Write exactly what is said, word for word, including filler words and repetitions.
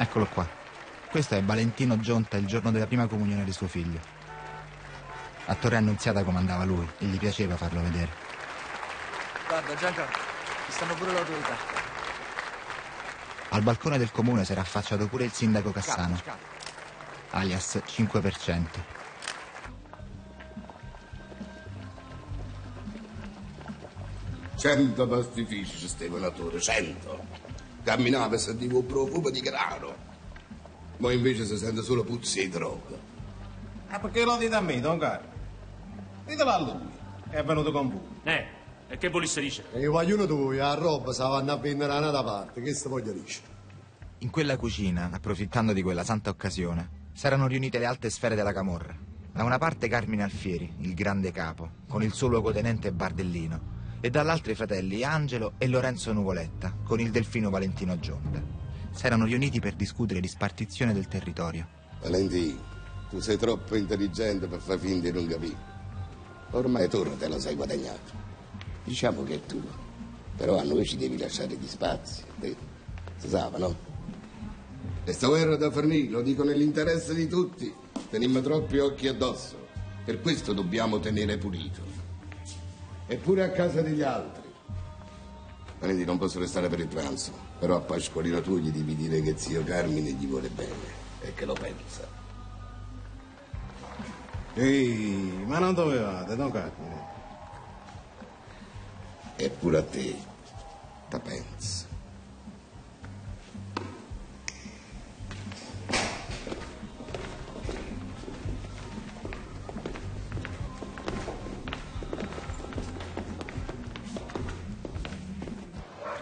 Eccolo qua. Questo è Valentino Gionta il giorno della prima comunione di suo figlio. A Torre Annunziata comandava lui e gli piaceva farlo vedere. Guarda, Giancarlo, ci stanno pure le autorità. Al balcone del comune si era affacciato pure il sindaco Cassano, Scappa, scappa. alias cinque per cento. Cento pastifici ci stavano a Torre, cento. Camminava e sentivo un profumo di grano. Ma invece si sente solo puzzi di droga. Ah, perché lo dite a me, Don Carlo? Ditelo a lui, che è venuto con voi. Eh, e che volesse dire? E io voglio tu, a roba se vanno a vendere da un'altra parte, che sto voglio dire? In quella cucina, approfittando di quella santa occasione, s'erano riunite le alte sfere della camorra. Da una parte Carmine Alfieri, il grande capo, con il suo luogotenente Bardellino, e dall'altra i fratelli Angelo e Lorenzo Nuvoletta, con il delfino Valentino Gionta. S'erano riuniti per discutere di spartizione del territorio. Valentino, tu sei troppo intelligente per far finta di non capire. Ormai Torre te lo sei guadagnato. Diciamo che è tuo, però a noi ci devi lasciare gli spazi. eh? Si sa, no? E sta guerra da fornire, lo dico nell'interesse di tutti. Teniamo troppi occhi addosso. Per questo dobbiamo tenere pulito. Eppure a casa degli altri. Valentino, non posso restare per il pranzo, però a Pasqualino tu gli devi dire che zio Carmine gli vuole bene e che lo pensa. Ehi, ma non dovevate, Don Carmine? Eppure a te, ta pensa.